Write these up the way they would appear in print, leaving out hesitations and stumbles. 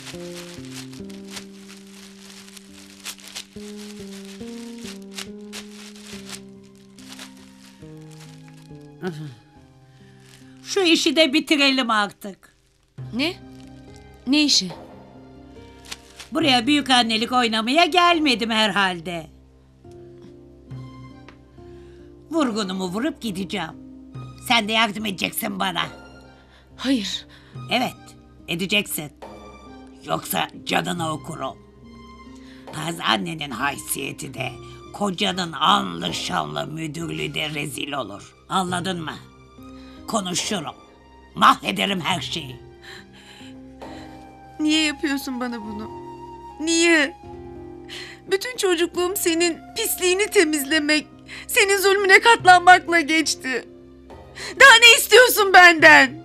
Şu işi de bitirelim artık. Ne? Ne işi? Buraya büyükannelik oynamaya gelmedim herhalde. Vurgunumu vurup gideceğim. Sen de yardım edeceksin bana. Hayır. Evet, edeceksin. Yoksa canını okurum. Taze annenin haysiyeti de, kocanın anlı şanlı müdürlüğü de rezil olur. Anladın mı? Konuşurum. Mahvederim her şeyi. Niye yapıyorsun bana bunu? Niye? Bütün çocukluğum senin pisliğini temizlemek, senin zulmüne katlanmakla geçti. Daha ne istiyorsun benden?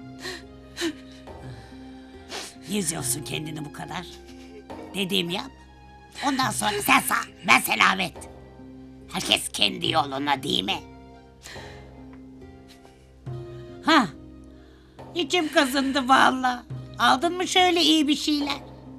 Yüzüyorsun kendini bu kadar. Dediğimi yap. Ondan sonra sen sağ, ben selamet. Herkes kendi yoluna, değil mi? Ha, içim kazındı vallahi. Aldın mı şöyle iyi bir şeyler?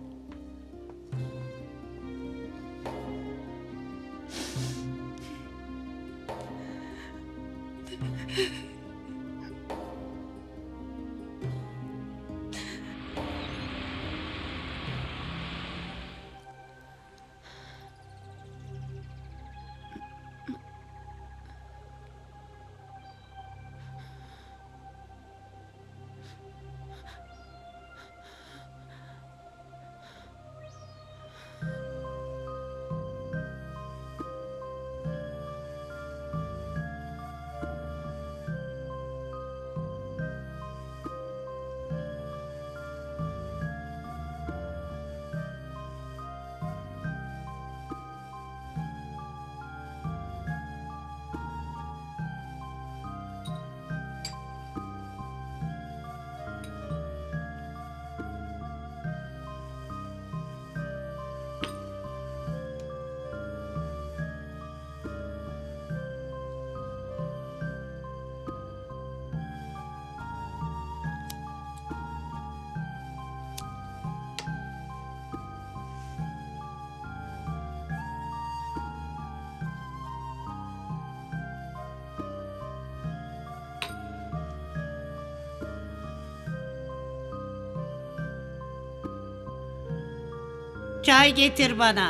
Çay getir bana.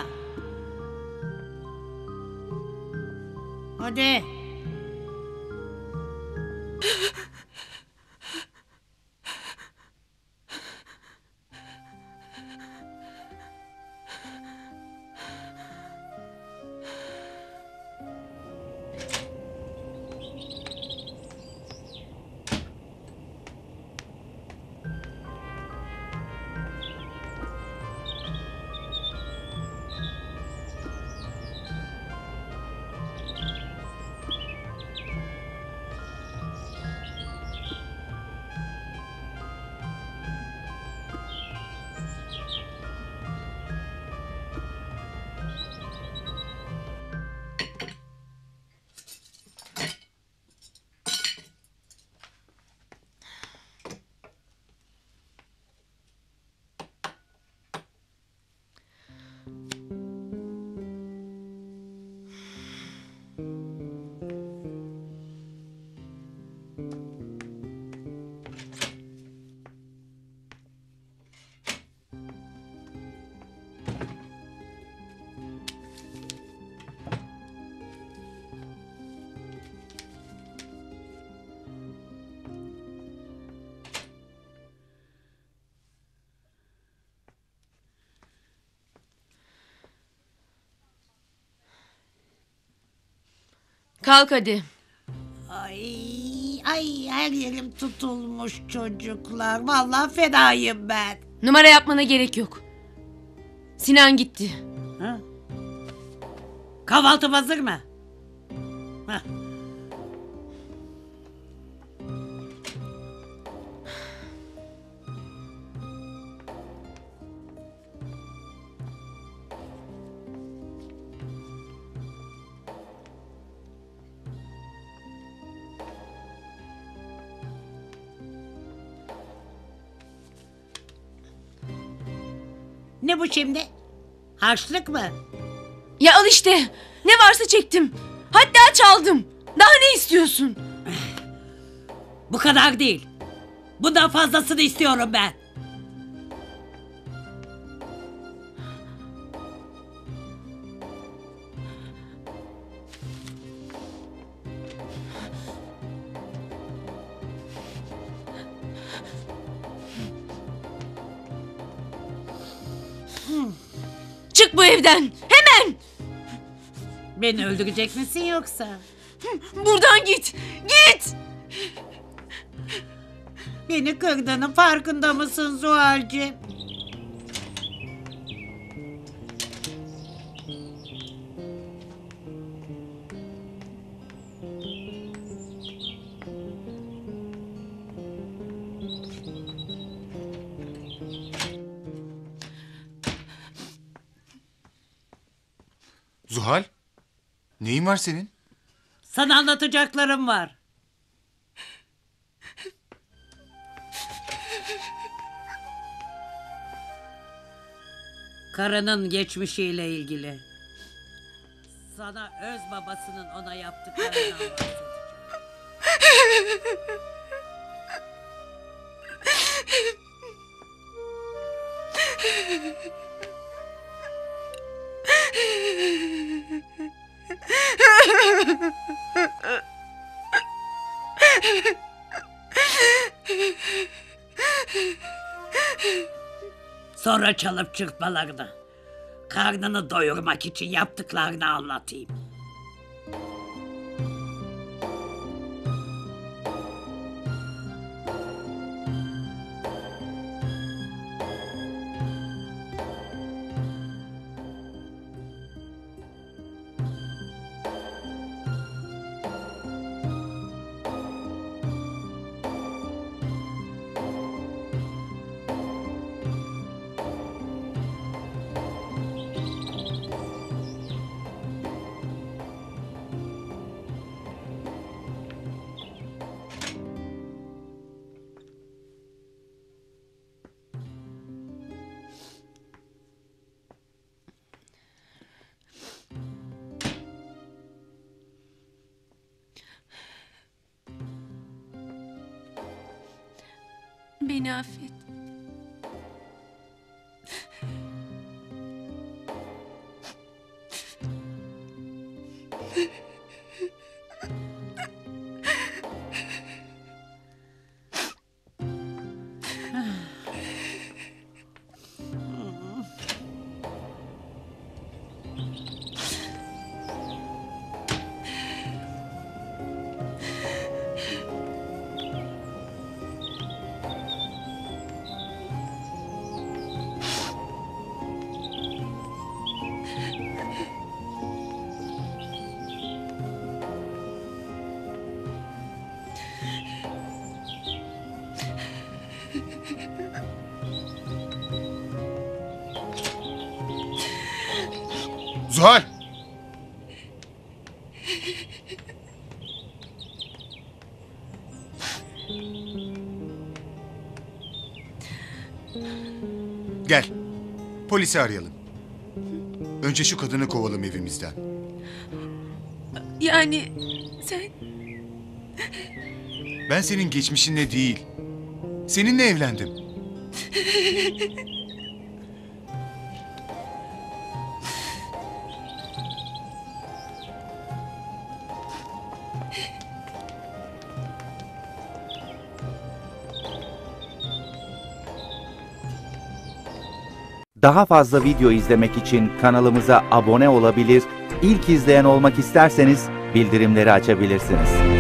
Hadi. Kalk hadi. Ay her yerim tutulmuş çocuklar. Vallahi fedayım ben. Numara yapmana gerek yok. Sinan gitti. Ha? Kahvaltım hazır mı? Hah. Ne bu şimdi? Harçlık mı? Ya al işte. Ne varsa çektim. Hatta çaldım. Daha ne istiyorsun? Bu kadar değil. Bundan fazlasını istiyorum ben. Çık bu evden. Hemen. Beni öldürecek misin yoksa? Buradan git. Git. Beni kırdığının farkında mısın Zuhal'cığım? Zuhal, neyin var senin? Sana anlatacaklarım var. Karının geçmişiyle ilgili. Sana öz babasının ona yaptıklarından bahsedeceğim. Sonra çalıp çırpmalarını, karnını doyurmak için yaptıklarını anlatayım. Beni affet. Zuhal! Gel, polisi arayalım. Önce şu kadını kovalım evimizden. Yani sen... Ben senin geçmişinle değil, seninle evlendim. Daha fazla video izlemek için kanalımıza abone olabilir, ilk izleyen olmak isterseniz bildirimleri açabilirsiniz.